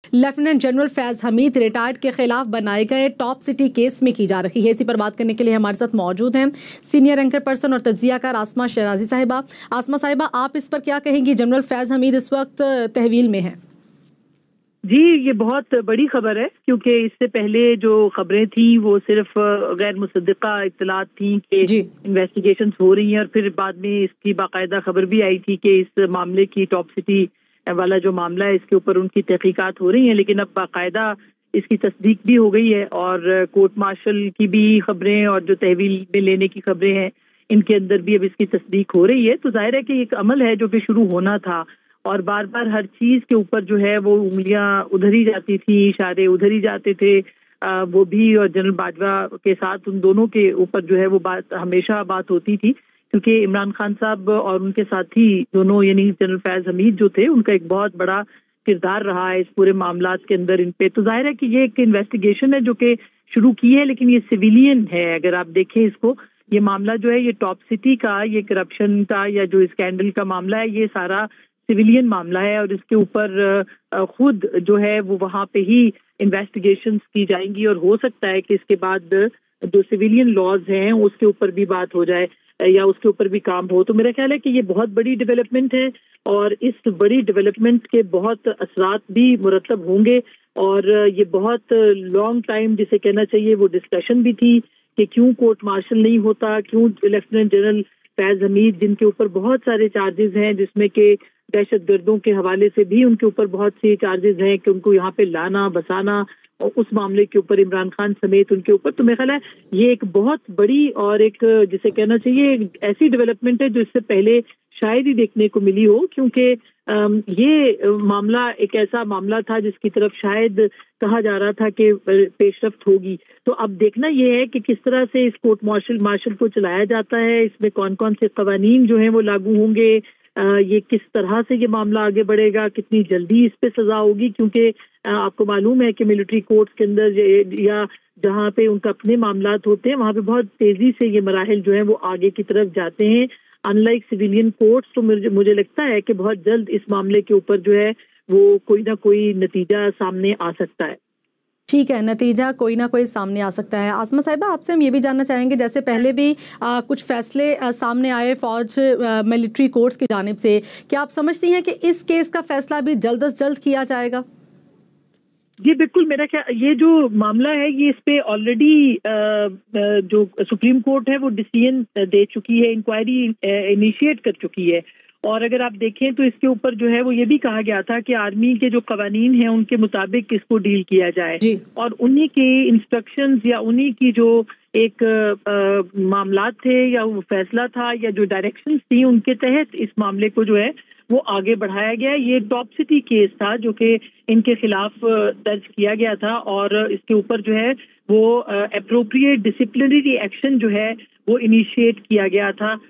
Lieutenant general Faiz Hamid retired کے خلاف بنائے گئے ٹاپ سٹی کیس میں کی جا رہی ہے. اسی پر بات کرنے کے لیے ہمارے ساتھ موجود ہیں سینئر اینکر پرسن اور تجزیہ کار آسمہ شیرازی صاحبہ. آسمہ صاحبہ، آپ اس پر کیا کہیں گی؟ جنرل فیض حمید اس وقت تحویل میں ہیں. جی، یہ بہت بڑی خبر ہے، کیونکہ اس سے پہلے جو خبریں تھیں وہ صرف غیر مصدقہ اطلاعات تھیں کہ انویسٹیگیشنز ہو رہی ہیں، اور پھر بعد میں اس کی باقاعدہ خبر بھی آئی تھی کہ اس معاملے کی ٹاپ سٹی والا جو معاملہ ہے اس کے اوپر ان کی تحقیقات ہو رہی ہیں. لیکن اب باقاعدہ اس کی تصدیق بھی ہو گئی ہے، اور کورٹ مارشل کی بھی خبریں اور جو تحویل میں لینے کی خبریں ہیں ان کے اندر بھی اب اس کی تصدیق ہو رہی ہے. تو ظاہر ہے کہ ایک عمل ہے جو کہ شروع ہونا تھا، اور بار بار ہر چیز کے اوپر جو ہے وہ انگلیاں ادھر ہی جاتی تھی، اشارے ادھر ہی جاتے تھے. وہ بھی اور جنرل باجوہ کے ساتھ ان دونوں کے اوپر جو ہے وہ بات ہمیشہ بات ہوتی تھی، کیونکہ عمران خان صاحب اور ان کے ساتھی دونوں یعنی جنرل فیض حمید جو تھے ان کا ایک بہت بڑا کردار رہا ہے اس پورے معاملات کے اندر ان پہ. تو ظاہر ہے کہ یہ ایک انویسٹیگیشن ہے جو کہ شروع کی ہے، لیکن یہ سویلین ہے. اگر آپ دیکھیں اس کو، یہ معاملہ جو ہے یہ ٹاپ سٹی کا، یہ کرپشن کا یا جو اسکینڈل کا معاملہ ہے، یہ سارا سویلین معاملہ ہے، اور اس کے اوپر خود جو ہے وہ وہاں پہ ہی انویسٹیگیشنز کی جائیں گی، اور ہو سکتا ہے کہ اس کے بعد جو سویلین لاز ہیں اس کے اوپر بھی بات ہو جائے یا اس کے اوپر بھی کام ہو. تو میرا خیال ہے کہ یہ بہت بڑی ڈیولپمنٹ ہے، اور اس بڑی ڈیولپمنٹ کے بہت اثرات بھی مرتب ہوں گے. اور یہ بہت لانگ ٹائم جسے کہنا چاہیے وہ ڈسکشن بھی تھی کہ کیوں کورٹ مارشل نہیں ہوتا، کیوں لیفٹیننٹ جنرل فیض حمید جن کے اوپر بہت سارے چارجز ہیں، جس میں کہ دہشت گردوں کے حوالے سے بھی ان کے اوپر بہت سی چارجز ہیں کہ ان کو یہاں پہ لانا بسانا، اور اس معاملے کے اوپر عمران خان سمیت ان کے اوپر. تو میرا خیال ہے یہ ایک بہت بڑی اور ایک جسے کہنا چاہیے ایسی ڈیولپمنٹ ہے جو اس سے پہلے شاید ہی دیکھنے کو ملی ہو، کیونکہ یہ معاملہ ایک ایسا معاملہ تھا جس کی طرف شاید کہا جا رہا تھا کہ پیش رفت ہوگی. تو اب دیکھنا یہ ہے کہ کس طرح سے اس کورٹ مارشل کو چلایا جاتا ہے، اس میں کون کون سے قوانین جو ہیں وہ لاگو ہوں گے، یہ کس طرح سے یہ معاملہ آگے بڑھے گا، کتنی جلدی اس پہ سزا ہوگی. کیونکہ آپ کو معلوم ہے کہ ملٹری کورٹس کے اندر یا جہاں پہ ان کا اپنے معاملات ہوتے ہیں وہاں پہ بہت تیزی سے یہ مراحل جو ہیں وہ آگے کی طرف جاتے ہیں، ان لائک سویلین کورٹس. تو مجھے لگتا ہے کہ بہت جلد اس معاملے کے اوپر جو ہے وہ کوئی نہ کوئی نتیجہ سامنے آ سکتا ہے. ٹھیک ہے، نتیجہ کوئی نہ کوئی سامنے آ سکتا ہے. آسمہ صاحبہ، آپ سے ہم یہ بھی جاننا چاہیں گے، جیسے پہلے بھی کچھ فیصلے سامنے آئے فوج ملٹری کورٹس کی جانب سے، کیا آپ سمجھتی ہیں کہ اس کیس کا فیصلہ بھی جلد از جلد کیا جائے گا؟ جی بالکل، میرا خیال یہ جو معاملہ ہے یہ اس پہ آلریڈی جو سپریم کورٹ ہے وہ ڈیسیژن دے چکی ہے، انکوائری انیشیٹ کر چکی ہے. اور اگر آپ دیکھیں تو اس کے اوپر جو ہے وہ یہ بھی کہا گیا تھا کہ آرمی کے جو قوانین ہیں ان کے مطابق اس کو ڈیل کیا جائے، اور انہی کے انسٹرکشنز یا انہی کی جو ایک معاملات تھے یا وہ فیصلہ تھا یا جو ڈائریکشنز تھیں ان کے تحت اس معاملے کو جو ہے وہ آگے بڑھایا گیا. یہ ٹاپ سٹی کیس تھا جو کہ ان کے خلاف درج کیا گیا تھا، اور اس کے اوپر جو ہے وہ اپروپریٹ ڈسپلنری ایکشن جو ہے وہ انیشیٹ کیا گیا تھا.